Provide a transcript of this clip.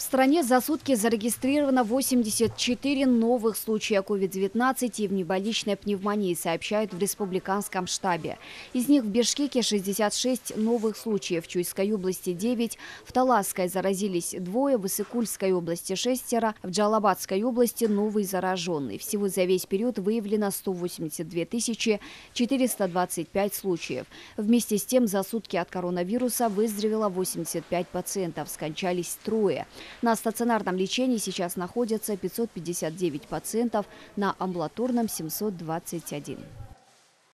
В стране за сутки зарегистрировано 84 новых случая COVID-19 и внебольничной пневмонии, сообщают в республиканском штабе. Из них в Бишкеке 66 новых случаев, в Чуйской области 9, в Таласской заразились 2, в Иссык-Кульской области 6, в Джалабадской области новый зараженный. Всего за весь период выявлено 182 425 случаев. Вместе с тем за сутки от коронавируса выздоровело 85 пациентов, скончались 3. На стационарном лечении сейчас находятся 559 пациентов, на амбулаторном 721.